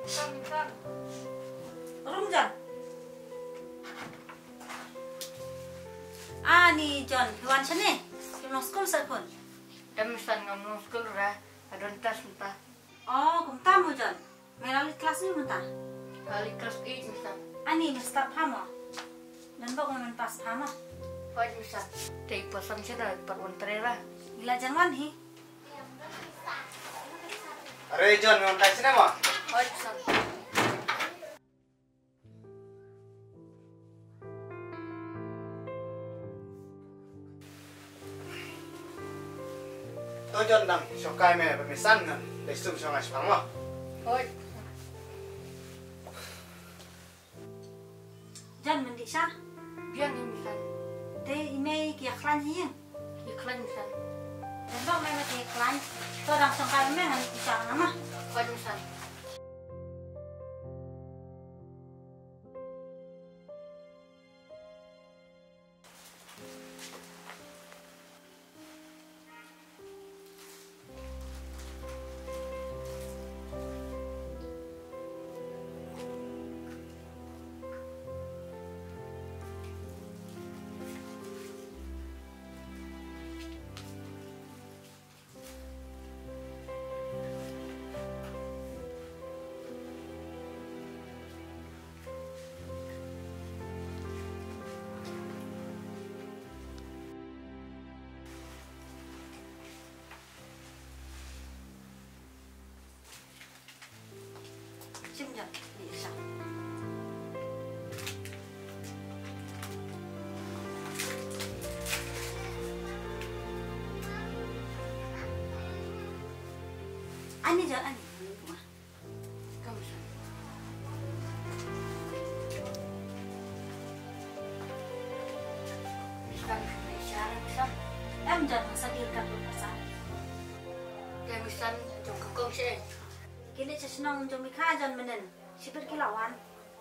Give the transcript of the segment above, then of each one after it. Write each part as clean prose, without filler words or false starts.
Rum John. Ni John, hewan sini. Yung school sa pun. Misan ngomong school ra, adon tas muta. Oh, kumta mo John. Melalui kelas ni muta. Kali kelas 8 misan. Ani start pamo. Dan bak ngamen pas pamo. Hoy misan. Tei pasang sila parwan trera. Gila jangan hi. Are John, mau tahu sini mo? Hoy misan. Tôi John đang cho cái mẹ bị săn nè, để sum cho ngay phẳng mo. Hoy. John mandi sah. Biang ni misan. Te ime kia klan hi. Iklan misan. Dan bak mai mati klan. To dang sangkai me ngan bicara nama. Hoy misan. Sim John, di sah. Ani John, ani. Kamu misan. Misan bicara misan. John masakir kat pasal. Ya misan jom kekong sih. Kini senang jom ikha John menen. Sipir kilauan.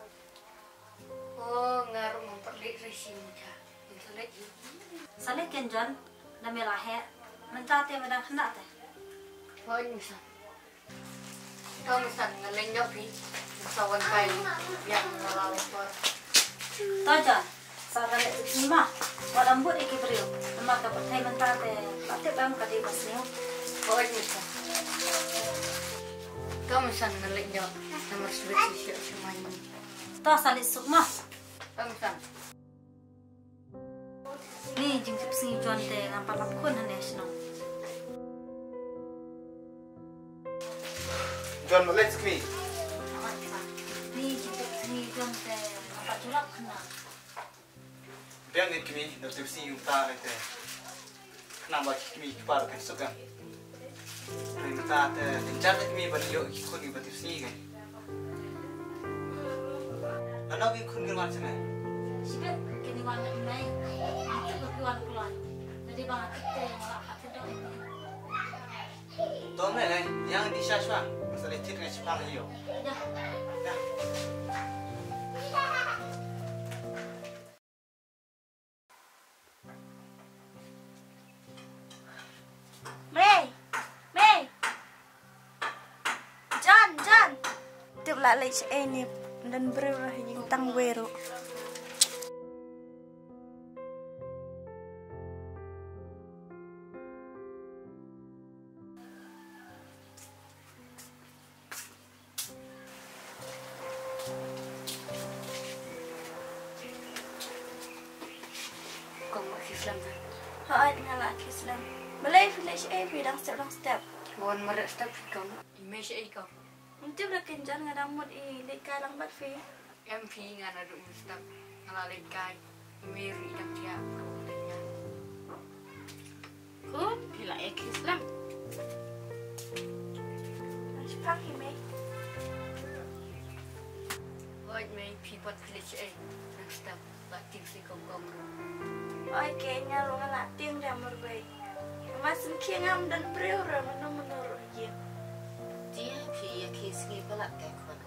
Oh, ngaruh memperlik resi muda. Internet ni. Salik ken John, nama lahir. Mentate medang hendak teh. Hoy misan. Kau misan ngeleng jopi. Sawan kai yang ngalaw por. To John, sarang lek lima. Walambut iki beriu. Nama kapetai mentate. Pate bang kadi pasniu. Hoy misan. Kau misan ngeleng jop. Nomor sebut siap semuanya. To salik sukma. Kau misan. Ni jing sipsi John te ngampal lapkun hane senang. John, let's me. Ni jing sipsi John te ngampal julak kena. Biang ni kami, nanti sih yung ta nanti. Nama kami kepala kan suka. Nanti ta te, tincar kami balik yuk ikut ni batu sih kan. Anak ikut ni macam mana? Sipir kini wana imai. Aku berkuan keluar. Jadi bang kita ngelak hati dong. Tuh mana? Yang di Shashwa, masalah itu dengan siapa lagi yo? Ya. Ya. May! John! Tibla lay siya ni dan berurah yung tangwero. Kau mau Islam kan? Hoy, ngalah Islam. Balay village bidang step. Kawan merek step kau. Image kau. Untuk berken John ngadang mood leka lang bat fi. MP ngan ada step. Ngalalin kai. Mary yang dia. Kau bila Islam. Sipang May. Hoy May people village step. Batik si kau. Hoy, kayaknya lu ngalah ting jamur bay. Masin kingam dan berurah menurut dia. Dia pergi ke sini pelak ke kon.